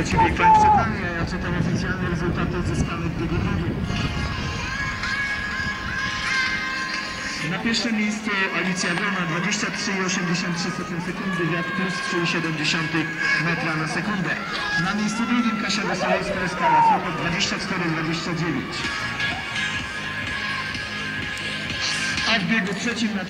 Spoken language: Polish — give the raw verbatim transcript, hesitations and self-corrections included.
trzeci bieg przed nami, a co tam oficjalne rezultaty uzyskane w biegu drugim. Na pierwszym miejscu Alicja Wrona, dwadzieścia trzy i osiemdziesiąt trzy sekundy, wiatr plus trzy i siedem metra na sekundę. Na miejscu drugim Kasia Wesołowska, Skala Sopot, dwadzieścia cztery i dwadzieścia dziewięć. A w biegu trzecim na